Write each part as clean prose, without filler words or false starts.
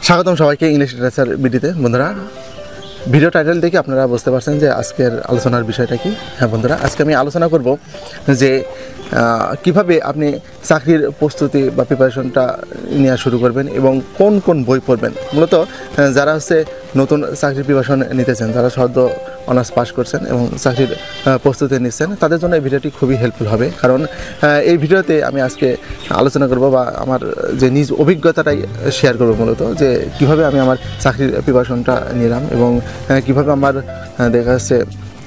স্বাগতম সবাইকে English literature ভিডিওতে। বন্ধুরা, ভিডিও টাইটেল দেখে আপনারা বুঝতে পারছেন যে আজকের আলোচনার বিষয়টা কি। হ্যাঁ বন্ধুরা, আজকে আমি আলোচনা করব যে কিভাবে আপনি চাকরির প্রস্তুতি বা প্রিপারেশনটা নেওয়া শুরু করবেন এবং কোন কোন বই পড়বেন। মূলত যারা নতুন চাকরির প্রিপারেশন নিতেছেন, যারা সদ্য অনার্স পাস করছেন এবং চাকরির প্রস্তুতি নিচ্ছেন, তাদের জন্য এই ভিডিওটি খুবই হেল্পফুল হবে। কারণ এই ভিডিওতে আমি আজকে আলোচনা করব বা আমার যে নিজ অভিজ্ঞতাটাই শেয়ার করব, মূলত যে কীভাবে আমি আমার চাকরির প্রিপারেশনটা নিলাম এবং কীভাবে আমার দেখা যাচ্ছে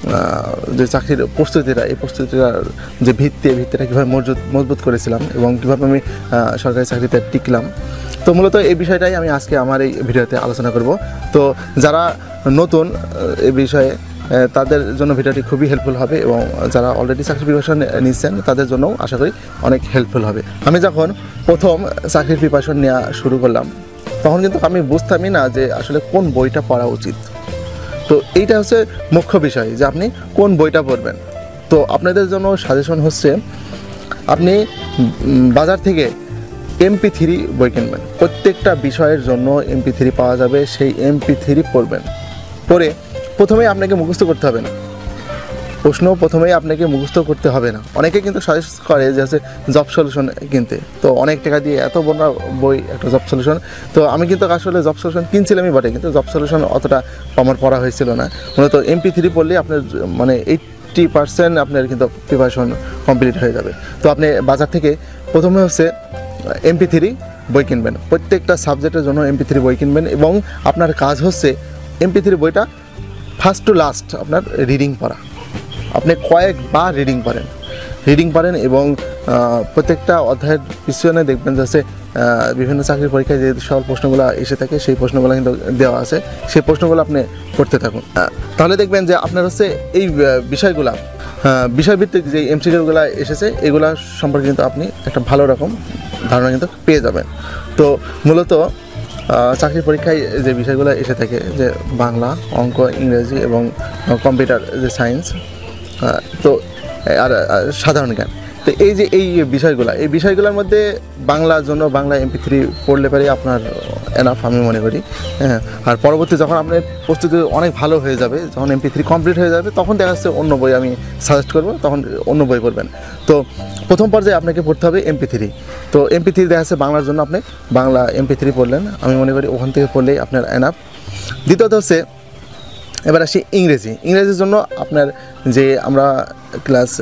যে চাকরির প্রস্তুতিটা, এই প্রস্তুতিটার যে ভিত্তিটা কীভাবে মজবুত করেছিলাম এবং কীভাবে আমি সরকারি চাকরিতে টিকলাম। তো মূলত এই বিষয়টাই আমি আজকে আমার এই ভিডিওতে আলোচনা করব। তো যারা নতুন এই বিষয়ে, তাদের জন্য ভিডিওটি খুবই হেল্পফুল হবে এবং যারা অলরেডি চাকরির প্রিপারেশন নিচ্ছেন তাদের জন্যও আশা করি অনেক হেল্পফুল হবে। আমি যখন প্রথম চাকরির প্রিপারেশন নেওয়া শুরু করলাম, তখন কিন্তু আমি বুঝতামই না যে আসলে কোন বইটা পড়া উচিত। তো এইটা হচ্ছে মুখ্য বিষয় যে আপনি কোন বইটা পড়বেন। তো আপনাদের জন্য সাজেশন হচ্ছে, আপনি বাজার থেকে MP3 বই কিনবেন। প্রত্যেকটা বিষয়ের জন্য MP3 পাওয়া যাবে, সেই MP3 পড়বেন। পড়ে প্রথমেই আপনাকে মুখস্থ করতে হবে না, প্রশ্ন প্রথমেই আপনাকে মুখস্থ করতে হবে না। অনেকে কিন্তু সাজেস্ট করে যে হচ্ছে জব সলিউশন কিনতে, তো অনেক টাকা দিয়ে এত বড় বই একটা জব সলিউশন। তো আমি কিন্তু আসলে জব সলিউশন কিনছিলামই বটে, কিন্তু জব সলিউশন অতটা আমার পড়া হয়েছিল না। মূলত MP3 পড়লে আপনার মানে 80% আপনার কিন্তু প্রিপারেশন কমপ্লিট হয়ে যাবে। তো আপনি বাজার থেকে প্রথমে MP3 বই কিনবেন, প্রত্যেকটা সাবজেক্টের জন্য MP3 বই কিনবেন এবং আপনার কাজ হচ্ছে MP3 বইটা ফার্স্ট টু লাস্ট আপনার রিডিং পড়া। আপনি কয়েকবার রিডিং পড়েন এবং প্রত্যেকটা অধ্যায়ের পিছনে দেখবেন যে বিভিন্ন চাকরির পরীক্ষায় যে সকল প্রশ্নগুলো এসে থাকে, সেই প্রশ্নগুলো কিন্তু দেওয়া আছে, সেই প্রশ্নগুলো আপনি করতে থাকুন। তাহলে দেখবেন যে আপনার এই বিষয়গুলা, বিষয়ভিত্তিক যে MCQগুলো এসেছে, এগুলা সম্পর্কে কিন্তু আপনি একটা ভালো রকম ধারণা কিন্তু পেয়ে যাবেন। তো মূলত চাকরির পরীক্ষায় যে বিষয়গুলো এসে থাকে, যে বাংলা, অঙ্ক, ইংরেজি এবং কম্পিউটার যে সায়েন্স, তো আর সাধারণ জ্ঞান। তো এই বিষয়গুলোর মধ্যে বাংলার জন্য বাংলা MP3 পড়লে পারে আপনার এনাফ, আমি মনে করি। হ্যাঁ, আর পরবর্তী যখন আপনার প্রস্তুতি অনেক ভালো হয়ে যাবে, যখন MP3 কমপ্লিট হয়ে যাবে, তখন দেখা যাচ্ছে অন্য বই আমি সাজেস্ট করবো, তখন অন্য বই পড়বেন। তো প্রথম পর্যায়ে আপনাকে পড়তে হবে MP3। তো MP3 দেখা যাচ্ছে বাংলার জন্য আপনি বাংলা MP3 পড়লেন, আমি মনে করি ওখান থেকে পড়লেই আপনার এনাফ। দ্বিতীয়ত এবার আসি ইংরেজির জন্য আপনার যে আমরা ক্লাস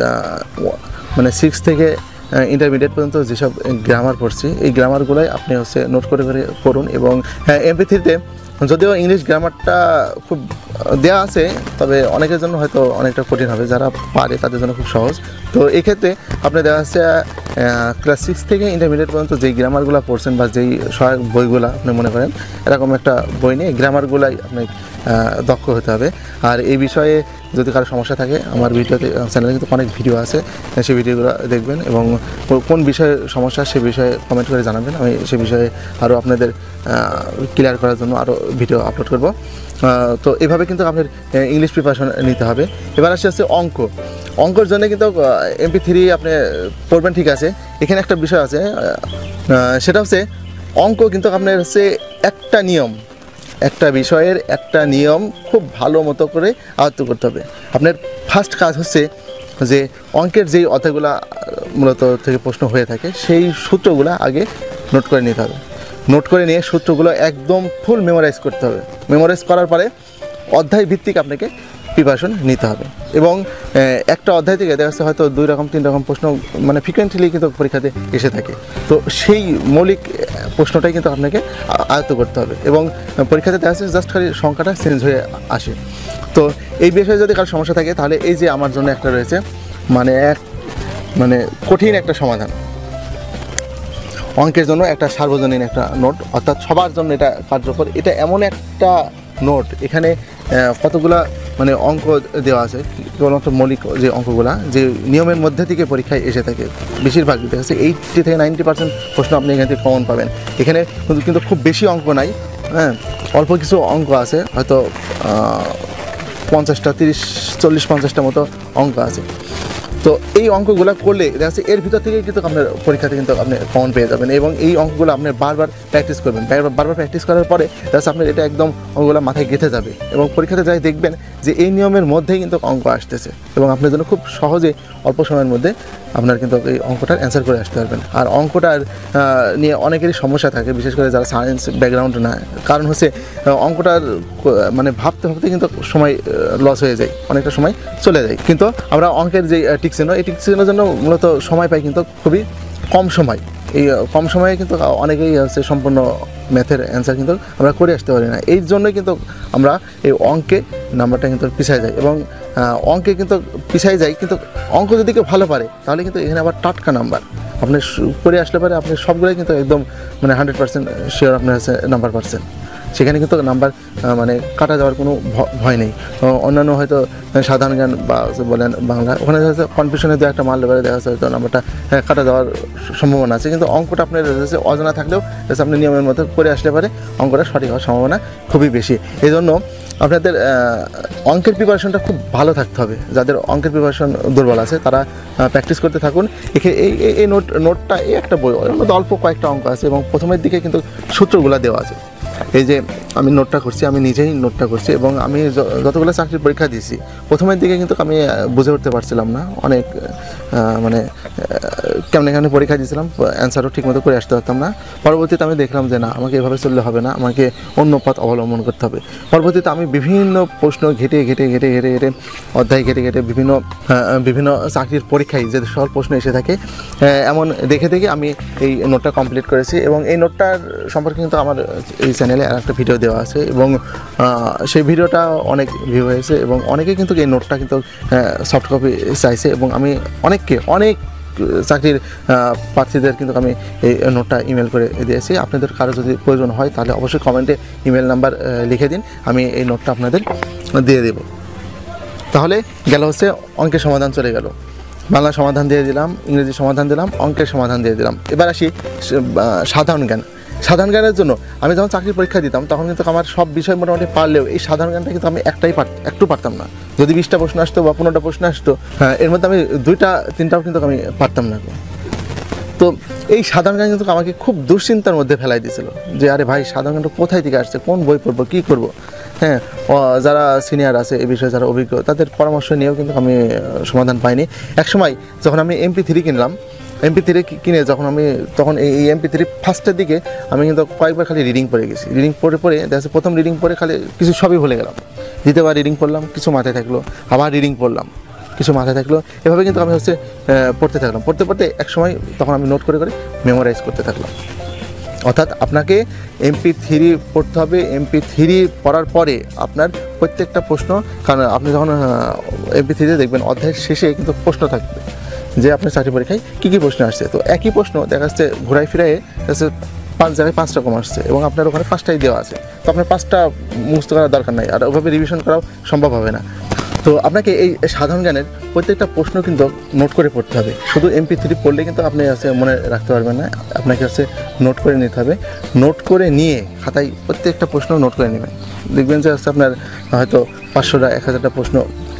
6 থেকে ইন্টারমিডিয়েট পর্যন্ত যেসব গ্রামার পড়ছি, এই গ্রামারগুলোই আপনি নোট করে পড়ুন। এবং MP3-তে যদিও ইংলিশ গ্রামারটা খুব দেওয়া আছে, তবে অনেকের জন্য হয়তো অনেকটা কঠিন হবে, যারা পারে তাদের জন্য খুব সহজ। তো এই ক্ষেত্রে আপনি দেখা যাচ্ছে ক্লাস 6 থেকে ইন্টারমিডিয়েট পর্যন্ত যেই গ্রামারগুলো পড়ছেন বা যেই সহায়ক বইগুলো আপনি মনে করেন, এরকম একটা বই নিয়ে গ্রামারগুলাই আপনি দক্ষ হতে হবে। আর এই বিষয়ে যদি কারো সমস্যা থাকে, আমার চ্যানেলে কিন্তু অনেক ভিডিও আছে, সেই ভিডিওগুলো দেখবেন এবং কোন বিষয়ে সমস্যা সে বিষয়ে কমেন্ট করে জানাবেন। আমি সে বিষয়ে আরও আপনাদের ক্লিয়ার করার জন্য আরও ভিডিও আপলোড করব। তো এভাবে কিন্তু আপনার ইংলিশ প্রিপারেশন নিতে হবে। এবার আসছে অঙ্কর জন্য কিন্তু MP3 আপনি পড়বেন, ঠিক আছে। এখানে একটা বিষয় আছে, সেটা অঙ্ক কিন্তু আপনার একটা বিষয়ের একটা নিয়ম খুব ভালো মতো করে আয়ত্ত করতে হবে। আপনার ফার্স্ট কাজ যে অঙ্কের যেই অধ্যায়গুলো মূলত থেকে প্রশ্ন হয়ে থাকে, সেই সূত্রগুলো আগে নোট করে নিতে হবে। নোট করে নিয়ে সূত্রগুলো একদম ফুল মেমোরাইজ করতে হবে। মেমোরাইজ করার পরে অধ্যায় ভিত্তিক আপনাকে প্রিপারেশন নিতে হবে এবং একটা অধ্যায় থেকে দেখা যাচ্ছে হয়তো 2 রকম 3 রকম প্রশ্ন ফ্রিকোয়েন্টলি কিন্তু পরীক্ষাতে এসে থাকে। তো সেই মৌলিক প্রশ্নটাই কিন্তু আপনাকে আয়ত্ত করতে হবে এবং পরীক্ষাতে দেখা যাচ্ছে জাস্ট খালি সংখ্যাটা চেঞ্জ হয়ে আসে। তো এই বিষয়ে যদি কারো সমস্যা থাকে, তাহলে এই যে আমার জন্য একটা রয়েছে কঠিন একটা সমাধান, অঙ্কের জন্য একটা সার্বজনীন একটা নোট, অর্থাৎ সবার জন্য এটা কার্যকর। এটা এমন একটা নোট, এখানে কতগুলা অঙ্ক দেওয়া আছে, কেবলমাত্র মৌলিক যে অঙ্কগুলা যে নিয়মের মধ্যে থেকে পরীক্ষায় এসে থাকে, বেশিরভাগ দেখা যাচ্ছে 80 থেকে 90% প্রশ্ন আপনি এখান থেকে কমন পাবেন। এখানে কিন্তু খুব বেশি অঙ্ক নাই, হ্যাঁ, অল্প কিছু অঙ্ক আছে, হয়তো 50টা 30 40 50টা মতো অঙ্ক আছে। তো এই অঙ্কগুলো করলে দেখা যাচ্ছে এর ভিতর থেকেই কিন্তু আপনার পরীক্ষাতে কিন্তু আপনি কমন পেয়ে যাবেন, এবং এই অঙ্কগুলো আপনি বারবার প্র্যাকটিস করবেন। বারবার প্র্যাকটিস করার পরে দেখা যাচ্ছে আপনার এটা একদম অঙ্কগুলো মাথায় গেঁথে যাবে, এবং পরীক্ষাতে যাই দেখবেন যে এই নিয়মের মধ্যেই কিন্তু অঙ্ক আসতেছে, এবং আপনার জন্য খুব সহজে অল্প সময়ের মধ্যে আপনার কিন্তু এই অঙ্কটার অ্যান্সার করে আসতে পারবেন। আর অঙ্কটার নিয়ে অনেকেরই সমস্যা থাকে, বিশেষ করে যারা সায়েন্স ব্যাকগ্রাউন্ড না, কারণ হচ্ছে অঙ্কটার মানে ভাবতে ভাবতে কিন্তু সময় লস হয়ে যায়, অনেকটা সময় চলে যায়। কিন্তু আমরা অঙ্কের যে টিকচিহ্ন, এই টিকচিহ্নের জন্য মূলত সময় পাই কিন্তু খুবই কম সময়। এই কম সময়ে কিন্তু অনেকেই হচ্ছে সম্পূর্ণ ম্যাথের অ্যান্সার কিন্তু আমরা করে আসতে পারি না। এই জন্যই কিন্তু আমরা এই অঙ্কে নাম্বারটা কিন্তু পিছিয়ে যাই, এবং অঙ্কে কিন্তু পিছিয়ে যাই। কিন্তু অঙ্ক যদি কেউ ভালো পারে তাহলে কিন্তু এখানে আবার টাটকা নাম্বার আপনি করে আসলে পারে, আপনি সবগুলোই কিন্তু একদম মানে 100% শিওর আপনার হচ্ছে নাম্বার পাচ্ছেন। সেখানে কিন্তু নাম্বার মানে কাটা যাওয়ার কোনো ভয় নেই। অন্যান্য হয়তো সাধারণ জ্ঞান বা বলেন বাংলা, ওখানে হচ্ছে কনফিউশনে দু একটা মারলে পারে দেখা যাচ্ছে হয়তো নাম্বারটা কাটা যাওয়ার সম্ভাবনা আছে। কিন্তু অঙ্কটা আপনার অজানা থাকলেও আপনি নিয়মের মতো করে আসলে পারে অঙ্কটা সঠিক হওয়ার সম্ভাবনা খুবই বেশি। এই জন্য আপনাদের অঙ্কের প্রিপারেশনটা খুব ভালো থাকতে হবে। যাদের অঙ্কের প্রিপারেশন দুর্বল আছে তারা প্র্যাকটিস করতে থাকুন। এই নোটটা এই একটা বই, ওর মধ্যে অল্প কয়েকটা অঙ্ক আছে, এবং প্রথমের দিকে কিন্তু সূত্রগুলো দেওয়া আছে। এই যে আমি নোটটা করছি, আমি নিজেই নোটটা করছি, এবং আমি যতগুলো চাকরির পরীক্ষা দিয়েছি প্রথমের দিকে কিন্তু আমি বুঝে উঠতে পারছিলাম না, অনেক মানে কেমনে পরীক্ষা দিয়েছিলাম, অ্যান্সারও ঠিকমতো করে আসতে পারতাম না। পরবর্তীতে আমি দেখলাম যে না, আমাকে এভাবে চললে হবে না, আমাকে অন্য পথ অবলম্বন করতে হবে। পরবর্তীতে আমি বিভিন্ন প্রশ্ন ঘেটে অধ্যায় ঘেটে বিভিন্ন চাকরির পরীক্ষায় যে সকল প্রশ্ন এসে থাকে এমন দেখে আমি এই নোটটা কমপ্লিট করেছি। এবং এই নোটটার সম্পর্কে কিন্তু আমার এই চ্যানেলে আর একটা ভিডিও দেওয়া আছে, এবং সেই ভিডিওটা অনেক ভিউ হয়েছে, এবং অনেকে কিন্তু এই নোটটা কিন্তু সফট কপি চাইছে, এবং আমি অনেক চাকরির প্রার্থীদের কিন্তু আমি এই নোটটা ইমেল করে দিয়েছি। আপনাদের কারো যদি প্রয়োজন হয় তাহলে অবশ্যই কমেন্টে ইমেল নাম্বার লিখে দিন, আমি এই নোটটা আপনাদের দিয়ে দেব। তাহলে গেল হচ্ছে অঙ্কের সমাধান চলে গেল, বাংলা সমাধান দিয়ে দিলাম, ইংরেজি সমাধান দিলাম, অঙ্কের সমাধান দিয়ে দিলাম। এবার আসি সাধারণ জ্ঞান। সাধারণ জ্ঞানের জন্য আমি যখন চাকরির পরীক্ষা দিতাম তখন কিন্তু আমার সব বিষয় মোটামুটি পারলেও এই সাধারণ জ্ঞানটা কিন্তু আমি একটু পারতাম না। যদি 20টা প্রশ্ন আসতো বা 15টা প্রশ্ন আসতো, এর মধ্যে আমি 2-3টাও কিন্তু আমি পারতাম না। তো এই সাধারণ জ্ঞান কিন্তু আমাকে খুব দুশ্চিন্তার মধ্যে ফেলাই দিয়েছিল, যে আরে ভাই সাধারণ জ্ঞানটা কোথায় থেকে আসছে, কোন বই পড়বো, কী করবো। যারা সিনিয়র আছে এই বিষয়ে, যারা অভিজ্ঞ, তাদের পরামর্শ নিয়েও কিন্তু আমি সমাধান পাইনি। একসময় যখন আমি MP3 কিনলাম, MP3 কিনে তখন এই MP3 ফার্স্টের দিকে আমি কিন্তু কয়েকবার খালি রিডিং পড়ে গেছি। রিডিং পড়ে দেখা যাচ্ছে প্রথম রিডিং পড়ে খালি কিছু সবই ভুলে গেলাম, দ্বিতীয়বার রিডিং পড়লাম, কিছু মাথায় থাকলো, আবার রিডিং পড়লাম, কিছু মাথায় থাকলো, এভাবে কিন্তু আমি পড়তে থাকলাম। পড়তে একসময় তখন আমি নোট করে মেমোরাইজ করতে থাকলাম। অর্থাৎ আপনাকে MP3 পড়তে হবে। MP3 পড়ার পরে আপনার প্রত্যেকটা প্রশ্ন, কারণ আপনি যখন MP3 দেখবেন অধ্যায়ের শেষে কিন্তু প্রশ্ন থাকবে যে আপনার চাকরি পরীক্ষায় কী প্রশ্ন আসছে। তো একই প্রশ্ন দেখা যাচ্ছে ঘুরাই ফিরাই 5 জায়গায় 5 রকম আসছে, এবং আপনার ওখানে 5টাই দেওয়া আছে। তো আপনার 5টা মুখস্থ করার দরকার নাই, আর ওভাবে রিভিশন করাও সম্ভব হবে না। তো আপনাকে এই সাধারণ জ্ঞানের প্রত্যেকটা প্রশ্ন কিন্তু নোট করে পড়তে হবে। শুধু MP3 পড়লে কিন্তু আপনি মনে রাখতে পারবেন না, আপনাকে নোট করে নিতে হবে। নোট করে নিয়ে খাতায় প্রত্যেকটা প্রশ্ন নোট করে নেবেন। দেখবেন যে আপনার হয়তো 500টা 1000টা প্রশ্ন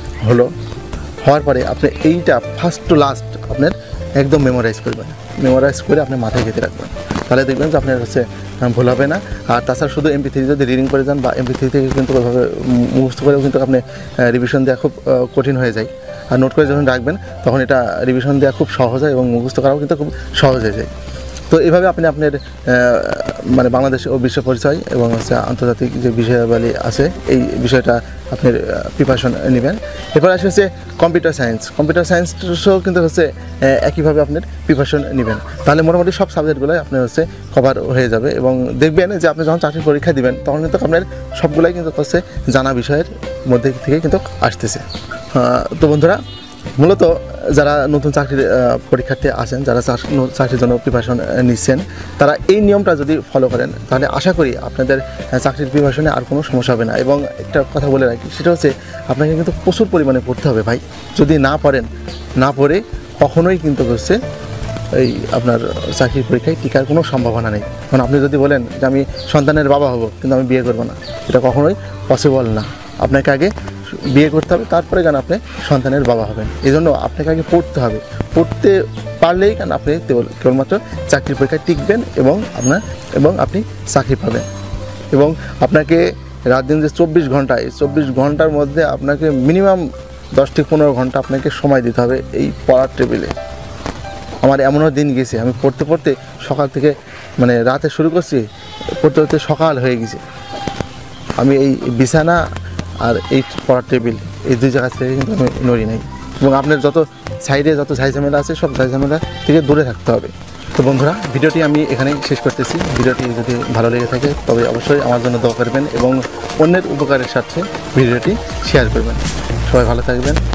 হওয়ার পরে আপনি এইটা ফার্স্ট টু লাস্ট আপনার একদম মেমোরাইজ করবেন। মেমোরাইজ করে আপনি মাথায় গেঁথে রাখবেন, তাহলে দেখবেন যে আপনার ভুল হবে না। আর তাছাড়া শুধু MP3 যদি রিডিং করে যান বা MP3 থেকে কিন্তু ওইভাবে মুখস্থ করেও কিন্তু আপনি রিভিশন দেওয়া খুব কঠিন হয়ে যায়। আর নোট করে যখন রাখবেন তখন এটা রিভিশন দেওয়া খুব সহজ হয়, এবং মুখস্থ করাও কিন্তু খুব সহজ হয়ে যায়। তো এইভাবে আপনি আপনার মানে বাংলাদেশ ও বিশ্ব পরিচয় এবং আন্তর্জাতিক যে বিষয়াবলী আছে এই বিষয়টা আপনার প্রিপারেশন নেবেন। এরপর আসে কম্পিউটার সায়েন্সও কিন্তু একইভাবে আপনার প্রিপারেশন নেবেন, তাহলে মোটামুটি সব সাবজেক্টগুলোই আপনার কভার হয়ে যাবে। এবং দেখবেন যে আপনি যখন চাকরির পরীক্ষা দিবেন তখন কিন্তু আপনার সবগুলাই কিন্তু জানা বিষয়ের মধ্যে থেকে কিন্তু আসতেছে। তো বন্ধুরা, মূলত যারা নতুন চাকরির পরীক্ষার্থী আছেন, যারা চাকরির জন্য প্রিপারেশন নিচ্ছেন, তারা এই নিয়মটা যদি ফলো করেন তাহলে আশা করি আপনাদের চাকরির প্রিপারেশনে আর কোনো সমস্যা হবে না। এবং একটা কথা বলে রাখি, সেটা আপনাকে কিন্তু প্রচুর পরিমাণে পড়তে হবে ভাই। যদি না পড়ে কখনোই কিন্তু এই আপনার চাকরির পরীক্ষায় টিকার কোনো সম্ভাবনা নেই। কারণ আপনি যদি বলেন যে আমি সন্তানের বাবা হব কিন্তু আমি বিয়ে করব না, এটা কখনোই পসিবল না। আপনাকে আগে বিয়ে করতে হবে, তারপরে কেন আপনি সন্তানের বাবা হবেন। এই জন্য আপনাকে আগে পড়তে হবে, পড়তে পারলেই কেন আপনি কেবলমাত্র চাকরির পরীক্ষায় টিকবেন এবং আপনি চাকরি পাবেন। এবং আপনাকে রাত দিন যে 24 ঘন্টা, এই 24 ঘন্টার মধ্যে আপনাকে মিনিমাম 10 থেকে 15 ঘন্টা আপনাকে সময় দিতে হবে এই পড়ার টেবিলে। আমার এমনও দিন গেছে, আমি পড়তে পড়তে সকাল থেকে মানে রাতে শুরু করছি, পড়তে পড়তে সকাল হয়ে গেছে। আমি এই বিছানা আর এই পড়ার টেবিল, এই দুই জায়গা থেকে কিন্তু আমি নড়ি নাই। এবং আপনার যত সাইডে যত ঝামেলা আছে, সব ঝামেলা থেকে দূরে থাকতে হবে। তো বন্ধুরা, ভিডিওটি আমি এখানেই শেষ করতেছি। ভিডিওটি যদি ভালো লেগে থাকে তবে অবশ্যই আমার জন্য দোয়া করবেন এবং অন্যের উপকারের স্বার্থে ভিডিওটি শেয়ার করবেন। সবাই ভালো থাকবেন।